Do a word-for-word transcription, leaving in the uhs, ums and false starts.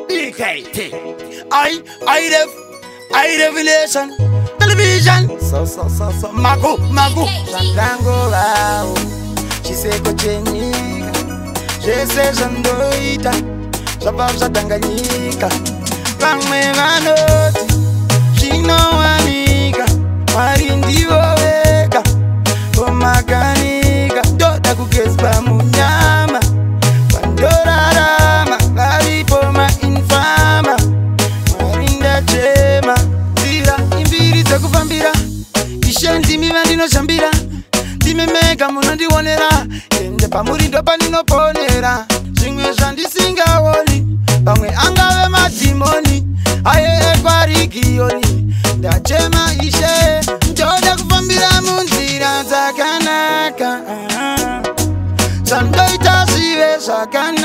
B K T. I, I rev, I revelation. Television. So, so, so, so. Mago, mago. Shandango rao. Chiseko chenyika. Jese jandoita. Shababza Tanganyika. Pamwe vanoti. Chino wanika. Marindivo weka. Komakanika. Doda kukespa munyama. Pandora rama. Laripo ma infama. Marinda chema. Zira imbiri zakufambira. Ishendi mivandino shambira. Dimemeka munondi wonera. Ende pamurindo panino ponera. Shingwe shandisinga woni. Pamwe angave matimoni. Aye ekwarikiyoni. Ndachema ishe. Ndoda kufambira munzira zakanaka. Sandoita sive sakana.